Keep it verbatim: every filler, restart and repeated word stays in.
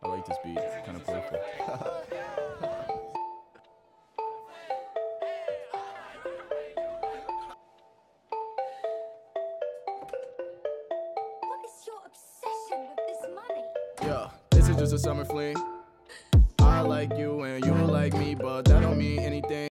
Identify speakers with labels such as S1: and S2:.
S1: I like this beat, it's kind of playful.
S2: What is your obsession with this money?
S1: Yeah, this is just a summer fling. I like you and you like me, but that don't mean anything.